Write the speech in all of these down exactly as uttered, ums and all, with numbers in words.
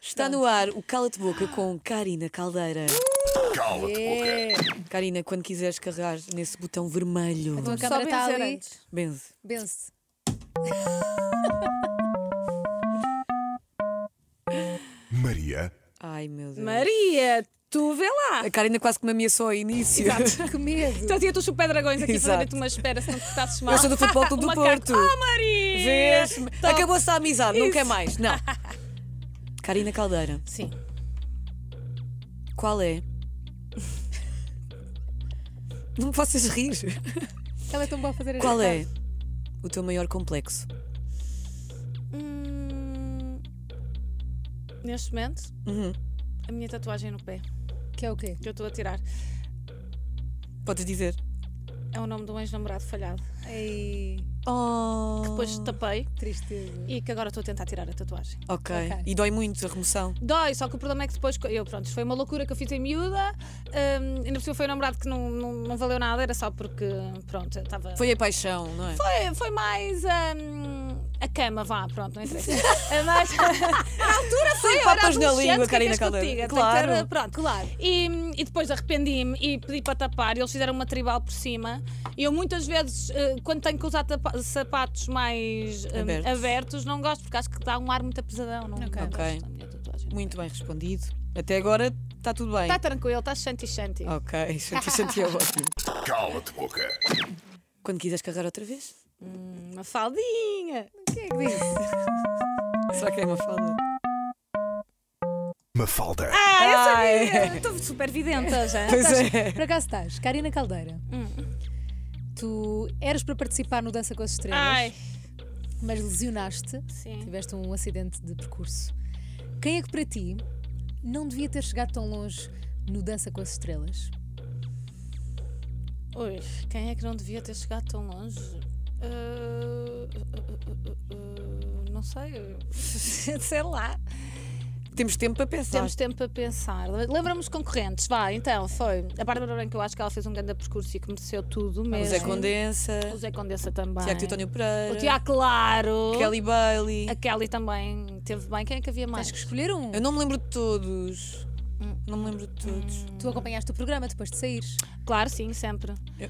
Está no ar o Cala-te Boca com Karina Caldeira. Cala-te Yeah. boca. Karina, quando quiseres carregar nesse botão vermelho, A tua Só câmera está benzer ali. antes. benze. Benze. Maria, Ai meu Deus. Maria, tu vê lá. A Karina quase que me ameaçou ao início. Que medo. Então tinha tu super dragões aqui Exato. fazendo-te uma espera se não te cortasses mal. Eu sou do Futebol Clube do Uma Porto. carta. Ah, Maria! Vês? Top. Acabou-se a amizade, não Isso. quer mais. Não. Karina Caldeira, Sim. qual é? Não me possas rir. Ela é tão boa a fazer Qual as- é o teu maior complexo? Hum, neste momento, Uhum. a minha tatuagem no pé, Que é o quê? que eu estou a tirar, Podes dizer. é o nome de um ex-namorado falhado. Ei, Oh. Depois tapei tristeza. e que agora estou a tentar tirar a tatuagem. Ok. Ok. E dói muito a remoção. Dói, só que o problema é que depois, eu, pronto, isto foi uma loucura que eu fiz em miúda, hum, ainda por cima foi um namorado que não, não, não valeu nada, era só porque, pronto, eu estava... Foi a paixão, não é? Foi, foi mais hum, a cama, vá, pronto, não interessa. Mas na altura foi, eu era papas na adolescente, língua, o que é que Karina és que eu te Caldeira. diga? Tem que Claro. ter, pronto, claro. E, e depois arrependi-me e pedi para tapar, e eles fizeram uma tribal por cima. E eu muitas vezes, eh, quando tenho que usar tapa- sapatos mais hum, Abertos. abertos. não gosto, porque acho que dá um ar muito pesadão. Não, Ok. não Ok. gosto da minha tatuagem. Muito bem respondido. Até agora está tudo bem. Está tranquilo, está shanty-shanty. Ok, senti, senti ótimo. cala-te boca. Quando quiseres carregar outra vez? Hum, uma faldinha. Quem é que disse? Será que é uma falda? Mafalda, Ah, eu Ai. sabia! Estou super videnta já. Pois é. Por acaso estás? Karina Caldeira. Hum. Tu eras para participar no Dança com as Estrelas, Ai, mas lesionaste. sim. Tiveste um acidente de percurso. Quem é que para ti não devia ter chegado tão longe no Dança com as Estrelas? Ui, quem é que não devia ter chegado tão longe? Uh, uh, uh, uh, uh, não sei. Sei lá. Temos tempo para pensar. Temos tempo para pensar. Lembra-me os concorrentes. Vá, então, foi. A Bárbara Branco, eu acho que ela fez um grande percurso e que mereceu tudo O mesmo. Zé Condensa, O Zé Condensa também. Tiago Teutónio Pereira, O Tiago Claro. Kelly Bailey. A Kelly também teve bem. Quem é que havia mais? Tens que escolher um. Eu não me lembro de todos. Hum. Não me lembro de todos. Tu acompanhaste o programa depois de saíres. Claro, sim, sempre. Eu-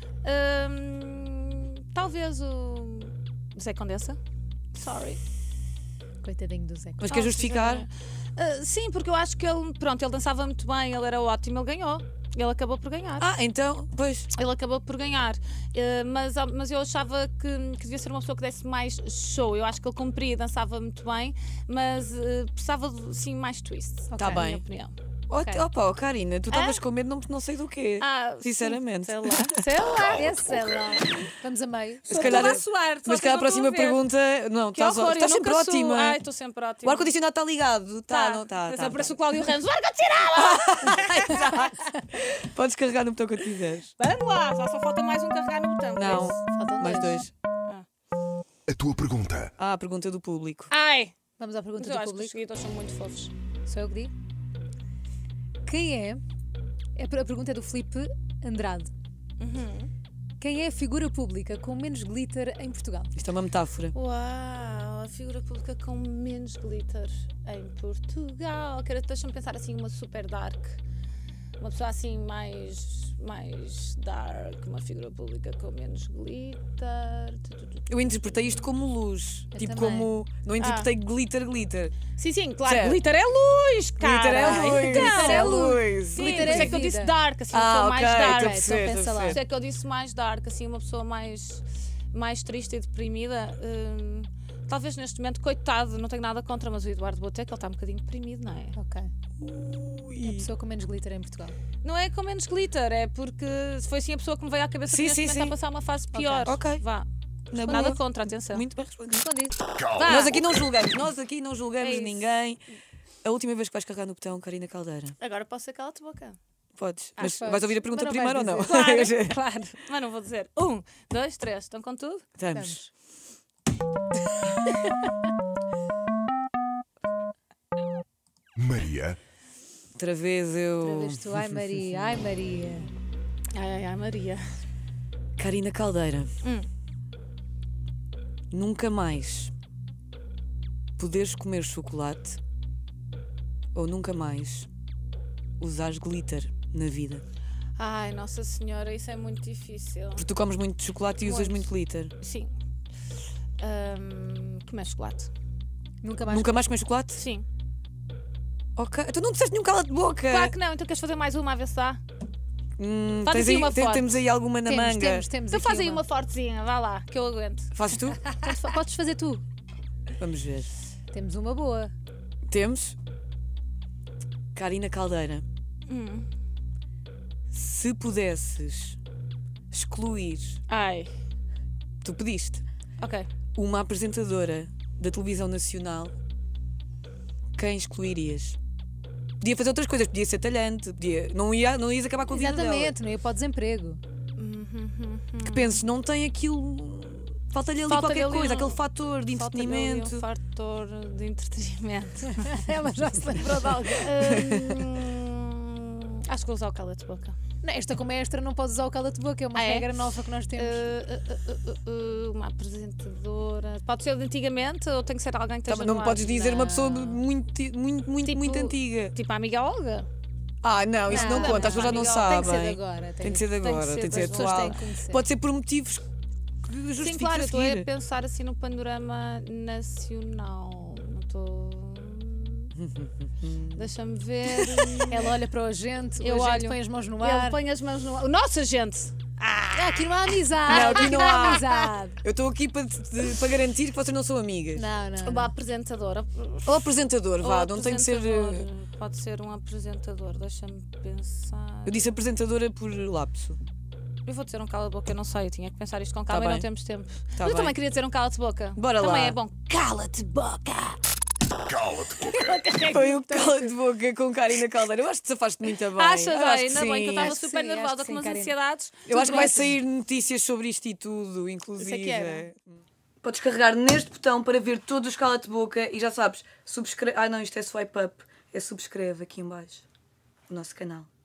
Hum, talvez o Zé Condensa. Sorry. Coitadinho do Zé. Mas quer justificar? Ah, sim, porque eu acho que ele, pronto, ele dançava muito bem, ele era ótimo, ele ganhou. Ele acabou por ganhar. Ah, então, pois. Ele acabou por ganhar. Ah, mas, ah, mas eu achava que, que devia ser uma pessoa que desse mais show. Eu acho que ele cumpria e dançava muito bem, mas ah, precisava de sim, mais twist. Tá Na bem. minha opinião. Oh, Ok. Opa, oh, Karina, tu estavas com medo, não, não sei do quê. Ah, Sinceramente. sim, sei lá. Sei lá. Esse, sei lá. Vamos a meio. Se calhar- Estou a suar, só Mas que cá eu a estou próxima a ver. pergunta. Não, Que estás, horror, estás eu sempre nunca sou- ótima. Ai, estou sempre ótima. O ar-condicionado está ligado. Tá, não está. Tá, Parece tá. o Cláudio Ramos. Larga tirá-la! Exato. Podes carregar no botão que quiseres. Vamos lá, já só falta mais um carregar no botão. Não, Faltam mais dois. a tua pergunta. Ah, a pergunta do público. Ai! Vamos à Mas pergunta eu do acho que os público. seguidores são muito fofos. Sou eu que digo? Quem é? é A pergunta é do Filipe Andrade. Uhum. Quem é a figura pública com menos glitter em Portugal? Isto é uma metáfora. Uau, a figura pública com menos glitter em Portugal. Quero, deixa-me pensar assim, uma super dark. Uma pessoa assim mais, mais dark, uma figura pública com menos glitter. Tu, tu, tu. Eu interpretei isto como luz. Eu tipo, também. como. Não interpretei glitter, glitter. Sim, sim, claro, Certo. glitter é luz, cara. Glitter é luz. Então, Glitter é luz. Sim, Glitter por isso é é que eu disse vida. dark, assim, uma Ah, pessoa ok, mais dark. estou a então perceber, pensa estou a lá. Por perceber. isso é que eu disse mais dark, assim, uma pessoa mais, mais triste e deprimida. Hum, talvez neste momento, coitado, não tenho nada contra, mas o Eduardo Boteco, ele está um bocadinho deprimido, não é? Ok. Ui. A pessoa com menos glitter em Portugal. Não é com menos glitter, é porque foi assim a pessoa que me veio à cabeça Sim, que neste sim, momento está sim. a passar uma fase pior. Ok. Vá. Na Nada boa. contra, atenção. Muito bem respondido. Respondi. Cala. Vá. Nós aqui não julgamos. Nós aqui não julgamos É isso. ninguém. A última vez que vais carregar no botão, Karina Caldeira. Agora posso ser cala-te boca. Podes. Ah, Mas podes. vais ouvir a pergunta Mas não primeiro ou vais não? dizer. Claro, claro. Mas não vou dizer. Um, dois, três. Estão com tudo? Estamos. Maria, Outra vez eu. Outra vez tu. Ai Maria, ai Maria. Ai, ai, ai, Maria. Karina Caldeira. Hum. Nunca mais poderes comer chocolate ou nunca mais usares glitter na vida? Ai, Nossa Senhora, isso é muito difícil. Porque tu comes muito chocolate e usas muito Muito. glitter. Sim. Um, comer chocolate. Nunca mais. Nunca mais comes chocolate? Sim. Ok. Tu não disseste nenhum cala-de-boca. Claro que não, então queres fazer mais uma a ver se dá? Hum, Faz tens assim aí- uma tem- forte. temos aí alguma na Temos, manga. temos, temos. Então aqui faz aí uma fortezinha, vá lá, que eu aguento. Fazes tu? Portanto, fa- Podes fazer tu. Vamos ver. Temos uma boa. Temos Karina Caldeira. Hum. Se pudesses excluir, Ai, tu pediste, ok. uma apresentadora da televisão nacional, quem excluirias? Podia fazer outras coisas, podia ser talhante, podia, não, ia, não ias acabar com a vida dela. Exatamente, não ia para o desemprego. Que penses, não tem aquilo. Falta-lhe ali Falta-lhe qualquer ali coisa, um- aquele fator de Falta-lhe ali entretenimento. um fator de entretenimento. Ela já se lembrou de alguém. Hum, acho que vou usar o cala-te-boca. Não, esta como é extra não podes usar o cala-te-boca, é uma Ah, é? regra nova que nós temos. Uh, uh, uh, uh, uh, uma apresentadora. Pode ser de antigamente ou tem que ser alguém que Tá, esteja mas não no me ar? podes dizer uma pessoa Não. muito, muito, muito, Tipo- muito antiga. Tipo a amiga Olga. Ah, não, isso não, Não, conta, as não, pessoas já não amiga, sabem. Tem que ser de agora. Tem de ser de tem que agora, ser tem de ser das duas, atual. têm que conhecer. Pode ser por motivos que Sim, justifiquem claro, eu a estou a seguir. pensar assim no panorama nacional. Não estou. Deixa-me ver. Ela olha para o agente, Eu o agente olho. põe as mãos no Ele ar. põe as mãos no ar. Nossa, gente! Ah, aqui não há amizade. Não, aqui não há. amizade. Eu estou aqui para, te- para garantir que vocês não são amigas. Não, não. Uma não. apresentadora. Ou apresentador, vá, Ou não tem de ser. apresentador. eh, Pode ser um apresentador, deixa-me pensar. Eu disse apresentadora por lapso. Eu vou dizer um cala-boca, eu não sei, eu tinha que pensar isto com calma Tá e bem. não temos tempo. Tá Mas eu bem. também queria dizer um cala-te-boca. Bora também lá. é bom. Cala-te-boca! Cala-te boca. Foi o cala de boca com Karina Caldeira. Eu acho que te safaste muito bem. Achas Eu bem? acho que Ainda bem que eu sim. estava Acho que super sim, nervosa acho que com sim, umas Karina. ansiedades. Eu acho que vai Tudo sair notícias sobre isto e tudo, inclusive. Isso é que era. Podes carregar neste botão para ver todos os cala-te-boca e já sabes, subscreve. Ah, não, isto é swipe up. É subscreve aqui em baixo o nosso canal.